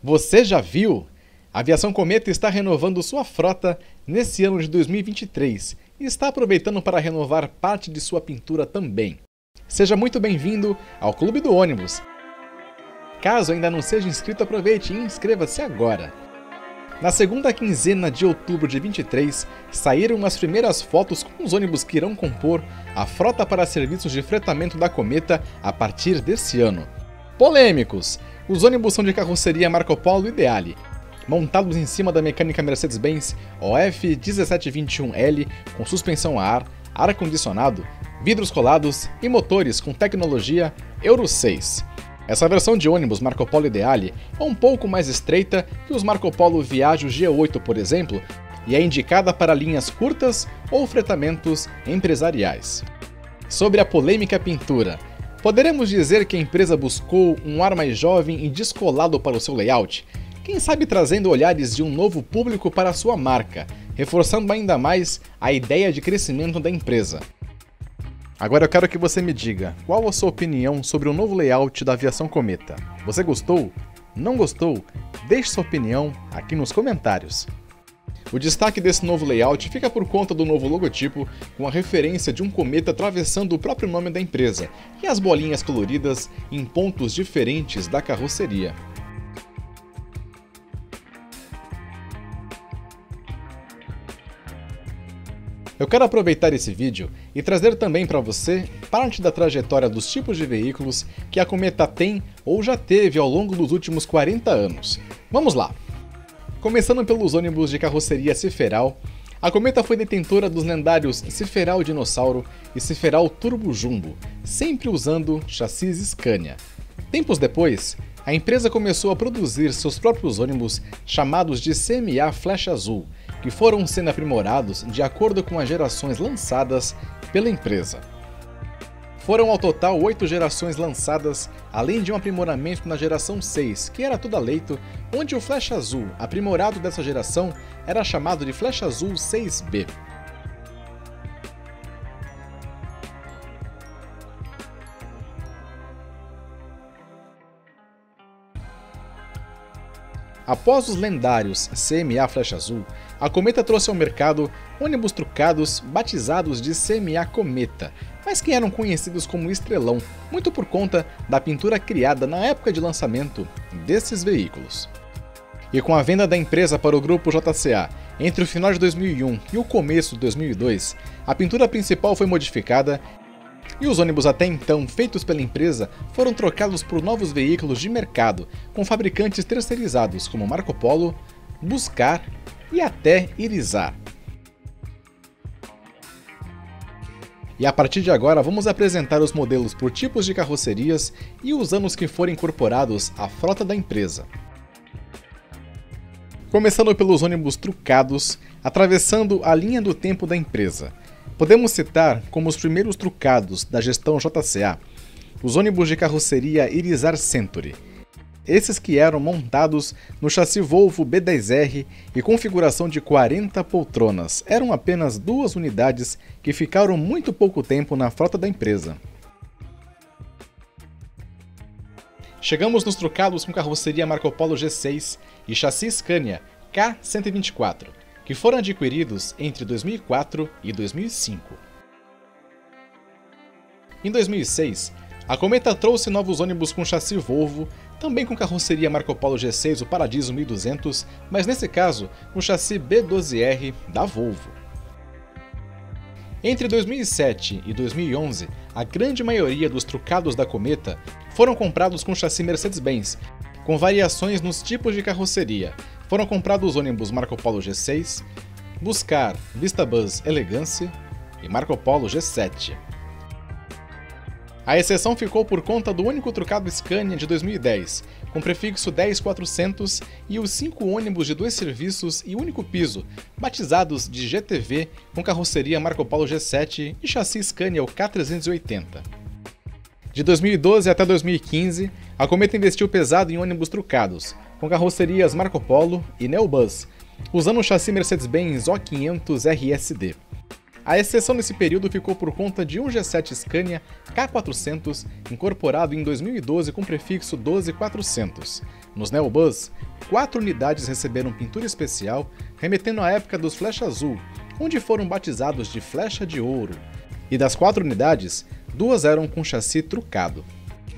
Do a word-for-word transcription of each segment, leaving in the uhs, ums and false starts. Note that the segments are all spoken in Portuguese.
Você já viu? A Aviação Cometa está renovando sua frota nesse ano de dois mil e vinte e três e está aproveitando para renovar parte de sua pintura também. Seja muito bem-vindo ao Clube do Ônibus. Caso ainda não seja inscrito, aproveite e inscreva-se agora. Na segunda quinzena de outubro de vinte e três, saíram as primeiras fotos com os ônibus que irão compor a frota para serviços de fretamento da Cometa a partir desse ano. Polêmicos! Os ônibus são de carroceria Marco Polo Ideale, montados em cima da mecânica Mercedes-Benz O F dezessete vinte e um L com suspensão a ar, ar-condicionado, vidros colados e motores com tecnologia Euro seis. Essa versão de ônibus Marco Polo Ideale é um pouco mais estreita que os Marco Polo Viaggio G oito, por exemplo, e é indicada para linhas curtas ou fretamentos empresariais. Sobre a polêmica pintura, poderemos dizer que a empresa buscou um ar mais jovem e descolado para o seu layout, quem sabe trazendo olhares de um novo público para a sua marca, reforçando ainda mais a ideia de crescimento da empresa. Agora eu quero que você me diga, qual a sua opinião sobre o novo layout da Aviação Cometa? Você gostou? Não gostou? Deixe sua opinião aqui nos comentários. O destaque desse novo layout fica por conta do novo logotipo, com a referência de um cometa atravessando o próprio nome da empresa, e as bolinhas coloridas em pontos diferentes da carroceria. Eu quero aproveitar esse vídeo e trazer também para você parte da trajetória dos tipos de veículos que a Cometa tem ou já teve ao longo dos últimos quarenta anos. Vamos lá! Começando pelos ônibus de carroceria Ciferal, a Cometa foi detentora dos lendários Ciferal Dinossauro e Ciferal Turbo Jumbo, sempre usando chassis Scania. Tempos depois, a empresa começou a produzir seus próprios ônibus chamados de C M A Flecha Azul, que foram sendo aprimorados de acordo com as gerações lançadas pela empresa. Foram ao total oito gerações lançadas, além de um aprimoramento na geração seis, que era tudo a leito, onde o Flecha Azul, aprimorado dessa geração, era chamado de Flecha Azul seis B. Após os lendários C M A Flecha Azul, a Cometa trouxe ao mercado ônibus trucados batizados de C M A Cometa, mas que eram conhecidos como Estrelão, muito por conta da pintura criada na época de lançamento desses veículos. E com a venda da empresa para o grupo J C A entre o final de dois mil e um e o começo de dois mil e dois, a pintura principal foi modificada e os ônibus até então feitos pela empresa foram trocados por novos veículos de mercado, com fabricantes terceirizados como Marco Polo, Buscar e até Irizar. E a partir de agora vamos apresentar os modelos por tipos de carrocerias e os anos que foram incorporados à frota da empresa. Começando pelos ônibus trucados, atravessando a linha do tempo da empresa. Podemos citar como os primeiros trucados da gestão J C A, os ônibus de carroceria Irizar Century. Esses que eram montados no chassi Volvo B dez R e configuração de quarenta poltronas, eram apenas duas unidades que ficaram muito pouco tempo na frota da empresa. Chegamos nos trucados com carroceria Marco Polo G seis e chassi Scania K cento e vinte e quatro. Que foram adquiridos entre dois mil e quatro e dois mil e cinco. Em dois mil e seis, a Cometa trouxe novos ônibus com chassi Volvo, também com carroceria Marco Polo G seis, o Paradiso mil e duzentos, mas nesse caso, com chassi B doze R da Volvo. Entre dois mil e sete e dois mil e onze, a grande maioria dos trucados da Cometa foram comprados com chassi Mercedes-Benz, com variações nos tipos de carroceria. Foram comprados ônibus Marco Polo G seis, Buscar Vistabus Elegance e Marco Polo G sete. A exceção ficou por conta do único trucado Scania de dois mil e dez, com prefixo dez quatrocentos e os cinco ônibus de dois serviços e único piso, batizados de G T V com carroceria Marco Polo G sete e chassi Scania o K trezentos e oitenta. De dois mil e doze até dois mil e quinze, a Cometa investiu pesado em ônibus trucados, com carrocerias Marco Polo e Neobus, usando o chassi Mercedes-Benz O quinhentos R S D. A exceção nesse período ficou por conta de um G sete Scania K quatrocentos, incorporado em dois mil e doze com prefixo doze mil e quatrocentos. Nos Neobus, quatro unidades receberam pintura especial, remetendo à época dos Flecha Azul, onde foram batizados de Flecha de Ouro. E das quatro unidades, duas eram com chassi trucado.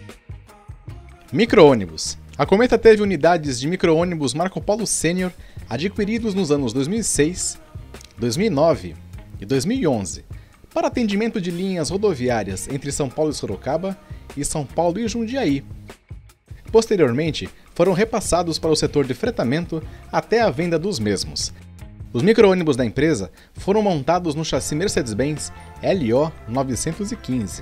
Micro-ônibus. A Cometa teve unidades de micro-ônibus Marco Polo Sênior adquiridos nos anos dois mil e seis, dois mil e nove e dois mil e onze, para atendimento de linhas rodoviárias entre São Paulo e Sorocaba e São Paulo e Jundiaí. Posteriormente, foram repassados para o setor de fretamento até a venda dos mesmos. Os micro-ônibus da empresa foram montados no chassi Mercedes-Benz L O novecentos e quinze.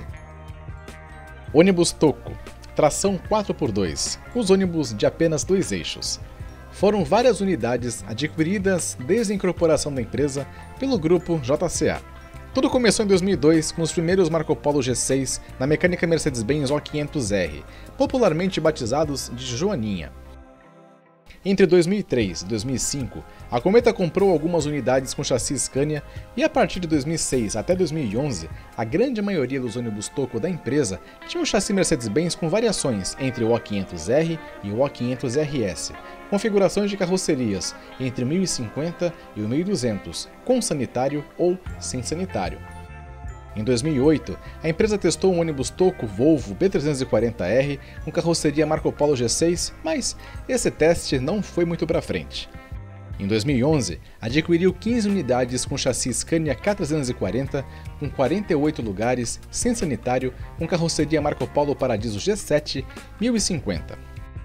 Ônibus Toco, tração quatro por dois, os ônibus de apenas dois eixos. Foram várias unidades adquiridas desde a incorporação da empresa pelo grupo J C A. Tudo começou em dois mil e dois com os primeiros Marco Polo G seis na mecânica Mercedes-Benz O quinhentos R, popularmente batizados de Joaninha. Entre dois mil e três e dois mil e cinco, a Cometa comprou algumas unidades com chassi Scania e a partir de dois mil e seis até dois mil e onze, a grande maioria dos ônibus Toco da empresa tinha um chassi Mercedes-Benz com variações entre o O quinhentos R e o O quinhentos R S, configurações de carrocerias entre o mil e cinquenta e o mil e duzentos, com sanitário ou sem sanitário. Em dois mil e oito, a empresa testou um ônibus Toco Volvo B trezentos e quarenta R com carroceria Marco Polo G seis, mas esse teste não foi muito para frente. Em dois mil e onze, adquiriu quinze unidades com chassi Scania K trezentos e quarenta com quarenta e oito lugares, sem sanitário, com carroceria Marco Polo Paradiso G sete mil e cinquenta.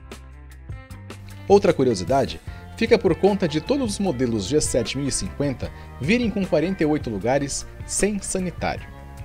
Outra curiosidade fica por conta de todos os modelos G sete mil e cinquenta virem com quarenta e oito lugares sem sanitário.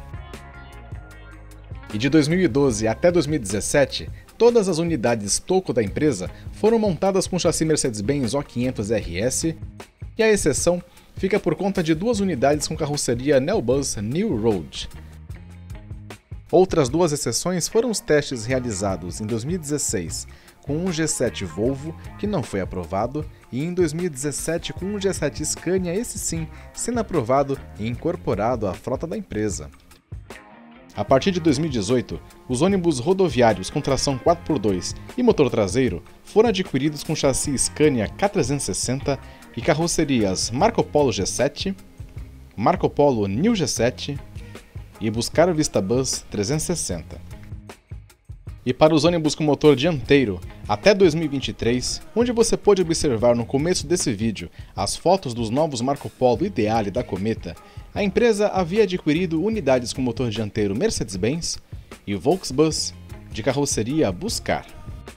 E de dois mil e doze até dois mil e dezessete, todas as unidades Toco da empresa foram montadas com chassi Mercedes-Benz O quinhentos R S, e a exceção fica por conta de duas unidades com carroceria Neobus New Road. Outras duas exceções foram os testes realizados em dois mil e dezesseis com um G sete Volvo, que não foi aprovado, e em dois mil e dezessete com um G sete Scania, esse sim, sendo aprovado e incorporado à frota da empresa. A partir de dois mil e dezoito, os ônibus rodoviários com tração quatro por dois e motor traseiro foram adquiridos com chassi Scania K trezentos e sessenta e carrocerias Marco Polo G sete, Marco Polo New G sete e Buscar Vista Bus trezentos e sessenta. E para os ônibus com motor dianteiro, até dois mil e vinte e três, onde você pode observar no começo desse vídeo as fotos dos novos Marco Polo Ideale da Cometa, a empresa havia adquirido unidades com motor dianteiro Mercedes-Benz e o Volksbus de carroceria Buscar.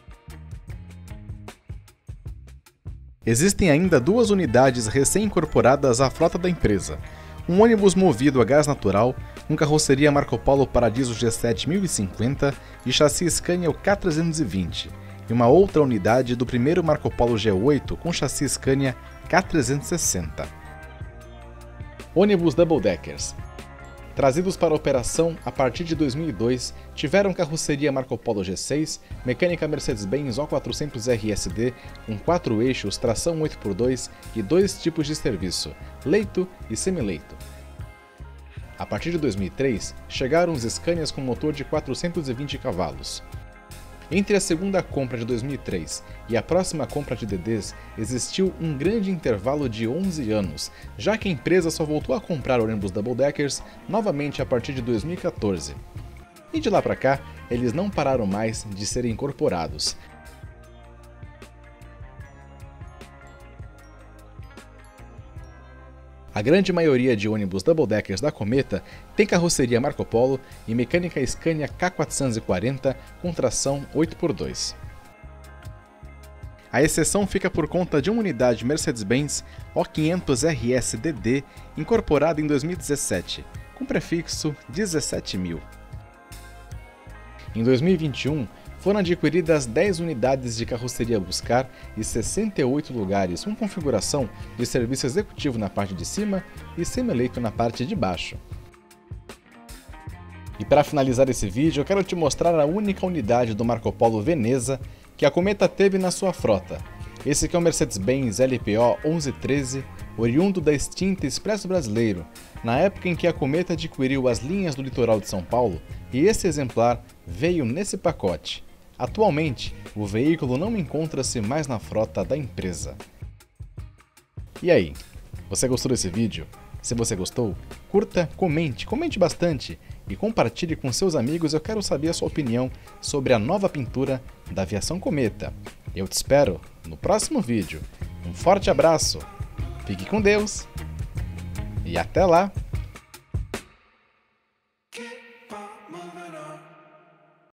Existem ainda duas unidades recém-incorporadas à frota da empresa. Um ônibus movido a gás natural, com carroceria Marco Polo Paradiso G sete mil e cinquenta e chassi Scania K trezentos e vinte, e uma outra unidade do primeiro Marco Polo G oito com chassi Scania K trezentos e sessenta. Ônibus Double Deckers. Trazidos para a operação a partir de dois mil e dois, tiveram carroceria Marco Polo G seis, mecânica Mercedes-Benz O quatrocentos R S D com quatro eixos, tração oito por dois e dois tipos de serviço, leito e semileito. A partir de dois mil e três, chegaram os Scanias com motor de quatrocentos e vinte cavalos. Entre a segunda compra de dois mil e três e a próxima compra de D Ds, existiu um grande intervalo de onze anos, já que a empresa só voltou a comprar ônibus Double Deckers novamente a partir de dois mil e quatorze. E de lá para cá, eles não pararam mais de serem incorporados. A grande maioria de ônibus Double Deckers da Cometa tem carroceria Marco Polo e mecânica Scania K quatrocentos e quarenta com tração oito por dois. A exceção fica por conta de uma unidade Mercedes-Benz O quinhentos R S D D incorporada em dois mil e dezessete, com prefixo dezessete mil. Em dois mil e vinte e um, foram adquiridas dez unidades de carroceria Buscar e sessenta e oito lugares com configuração de serviço executivo na parte de cima e semileito na parte de baixo. E para finalizar esse vídeo, eu quero te mostrar a única unidade do Marco Polo Veneza que a Cometa teve na sua frota, Esse aqui é o Mercedes-Benz L P O onze treze, oriundo da extinta Expresso Brasileiro, na época em que a Cometa adquiriu as linhas do litoral de São Paulo, e esse exemplar veio nesse pacote. Atualmente, o veículo não encontra-se mais na frota da empresa. E aí, você gostou desse vídeo? Se você gostou, curta, comente, comente bastante e compartilhe com seus amigos. Eu quero saber a sua opinião sobre a nova pintura da Aviação Cometa. Eu te espero no próximo vídeo. Um forte abraço, fique com Deus e até lá!